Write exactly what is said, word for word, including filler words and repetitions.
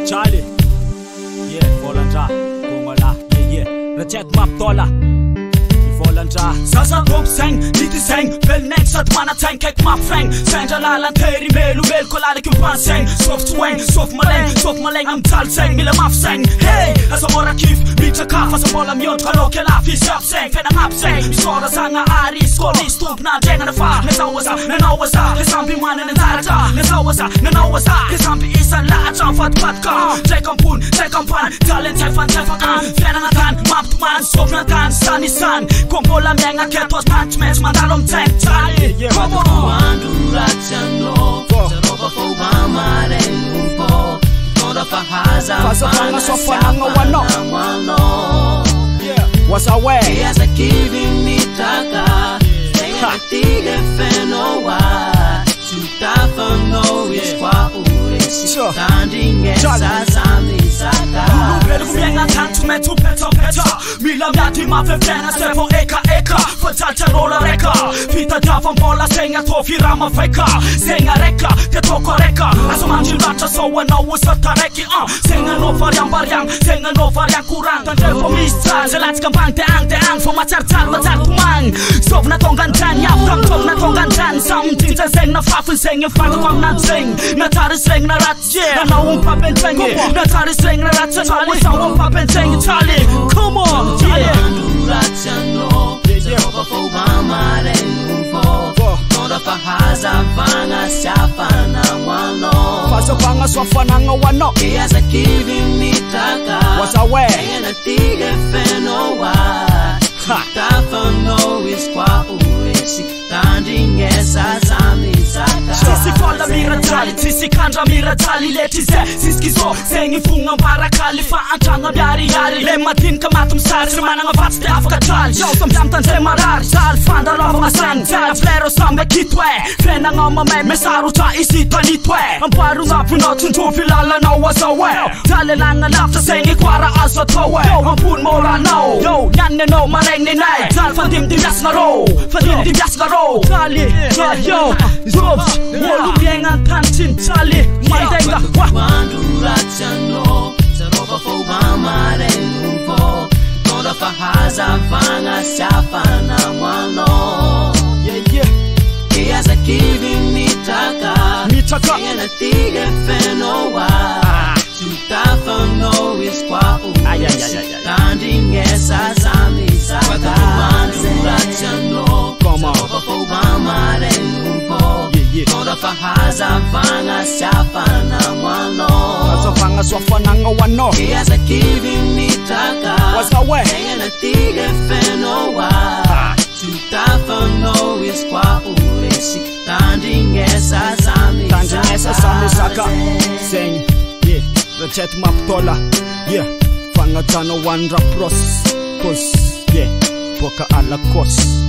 Charlie, yeah, Volanja, Kongola, yeah, yeah, Rachet Maptola, Volanja. Sasa top seng, lite seng, väl next att man har tänkt ett mappfäng. Sänja lalan teri melu mel kolade kumpan säng. Soft swing, soft maläng, soft maläng am talsäng, mila maffsäng. Hey, alltså våra kif, bitcha kaffa som bollar mjönt, karaoke la fi köpsäng, fena mappsäng. Vi svarar sanga ari, skål i stomp när gängande far. När sauasa, när nauasa, när sampi mannen en tarta. När sauasa, när nauasa, när sampi isan lacha för att patka. Träck om pun, träck om pan, talent träffan träffan kan. Fena natan, mappt man, sofna tan, san i san. Kom bolla mjänga ketos punchmatch man dar om tänk Charlie. Come on Andurachano Saroba for Bamare Lupo Toda Fahaza Fana Sofana Wano What's our way? Yes, a giving me taka Tenga tige fenoa Sutafa no is kwa uresi Standing esa zami saka Lubelu kubienga tantu metu peto peto Mila mjati mafefena sepo eka eka Fatalcha rola reka Fita dafan bola senga tofi rama feka Senga reka, te toko reka Aso manjil racha soa no usata reki uh. Senga no variang variang, senga no variang kurang Dan repo mistal, selats kampang te ang te ang Fo macar tal macar kumang Sov na tongan tan, yap tam top na tongan tan Something sa seng na fafun seng Yung fata kwang nan seng Na tari seng na rat, na nawang papentengi Na tari seng na rat, sa nawang sawang papentengi Charlie, come on, Charlie Andurachano Saroba for Bamare Lupo Toda Fahaza Vanga Safana Wano Fasa vanga swafana nga wano Yes, a giving me taka What's our way? Tenga tige fenoa Sutafa no is kwa uresi Standing esa zami saka Sisi kolla mira tali, sisi kandra mira tali Leti se, siski so, sengi funga para kali Fa antanga biari yari, lemma tin kamatum sari Semana nga vats te afka tali Yo som jamtan se marari, sal fanda lava masan Tala flero sambe kitwe, fena nga mamen Mesaru ta isita nitwe Amparu nga punotun tufi lala na wasawe Tale langa lafta sengi kwara asa towe Yo ampun mora no, yo nyanne no mareng ni nai Tal fan dim dim jas nga ro, fan dim dim jas nga ro Charlie, yo, Zobs, wolu bienga tantin Charlie, mandenga, wa Andurachano Saroba for Bamare Lupo Toda Fahaza Vanga Safana Wano Yeah, yeah, Yes, a giving me taka mitaka Tenga tige fenoa Sutafa no is kwa uresi Standing esa zami saka Andurachano Come on. Saroba for Bamare Lupo Yeah, yeah. Toda Fahaza Vanga Safana Wano Fasa vanga swafana nga wano Yes, a giving me taka What's our way? Tenga tige fenoa Sutafa no is kwa uresi Standing esa zami Tanjang esa sami saka Seng, yeah, Rachet Maptola Yeah, Fanga Tano One Rap Ross Cause, yeah, Boka ala kos